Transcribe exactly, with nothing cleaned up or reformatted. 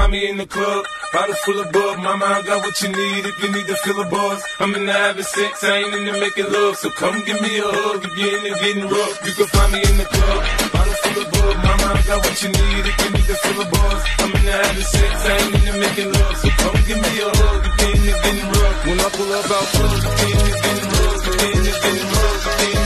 find me in the club, bottle full of bug. Mama, I got what you need if you need to fill a buzz. I'm in the having sex, I ain't in the making love. So come give me a hug if you're in the getting rough. You can find me in the club, bottle full of bug. Mama, I got what you need if you need to fill a buzz. I'm in the having sex, I ain't in the making love. So come give me a hug if you're in the getting rough. When I pull up out front, if you're in the getting rough, if you're in the getting rough, if you're in